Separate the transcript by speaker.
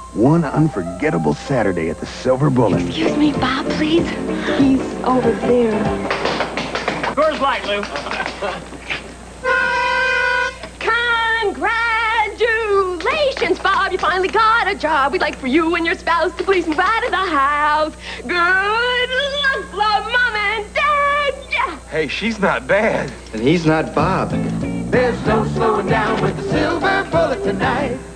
Speaker 1: One unforgettable Saturday at the Silver Bullet.
Speaker 2: Excuse me, Bob, please. He's over there.
Speaker 3: Coors Light, Lou.
Speaker 2: Congratulations, Bob. You finally got a job. We'd like for you and your spouse to please move out of the house. Good luck, love, Mom and Dad.
Speaker 4: Hey, she's not bad.
Speaker 5: And he's not Bob.
Speaker 6: There's no slowing down with the Silver Bullet tonight.